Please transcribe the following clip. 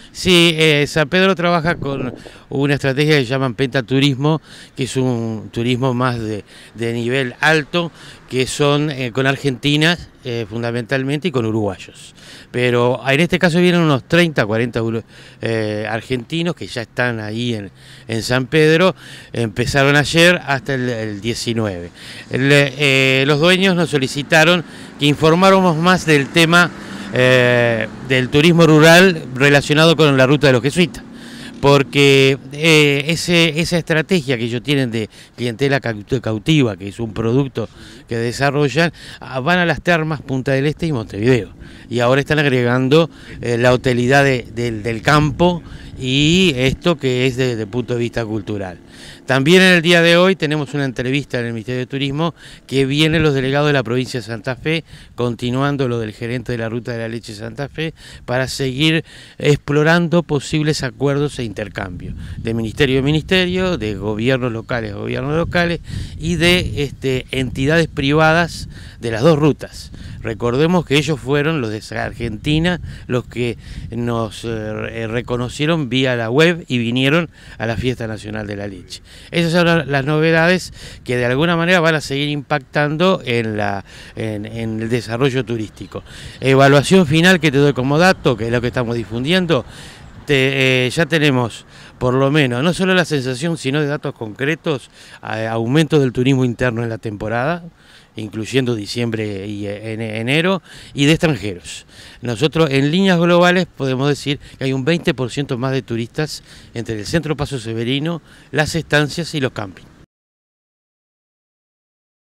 Sí, San Pedro trabaja con una estrategia que llaman pentaturismo, que es un turismo más de nivel alto, que son con argentinas fundamentalmente y con uruguayos. Pero en este caso vienen unos 30, 40 argentinos que ya están ahí en San Pedro, empezaron ayer hasta el 19. Los dueños nos solicitaron que informáramos más del tema del turismo rural relacionado con la ruta de los jesuitas, porque esa estrategia que ellos tienen de clientela cautiva, que es un producto que desarrollan, van a las termas Punta del Este y Montevideo, y ahora están agregando la hotelidad del campo y esto que es desde el punto de vista cultural. También en el día de hoy tenemos una entrevista en el Ministerio de Turismo que vienen los delegados de la provincia de Santa Fe, continuando lo del gerente de la Ruta de la Leche Santa Fe, para seguir explorando posibles acuerdos e intercambios de ministerio a ministerio, de gobiernos locales a gobiernos locales y de entidades privadas de las dos rutas. Recordemos que ellos fueron los de Argentina los que nos reconocieron vía la web y vinieron a la Fiesta Nacional de la Leche. Esas son las novedades que de alguna manera van a seguir impactando en el desarrollo turístico. Evaluación final que te doy como dato, que es lo que estamos difundiendo, ya tenemos por lo menos, no solo la sensación, sino de datos concretos, aumento del turismo interno en la temporada, incluyendo diciembre y enero, y de extranjeros. Nosotros en líneas globales podemos decir que hay un 20% más de turistas entre el Centro Paso Severino, las estancias y los campings.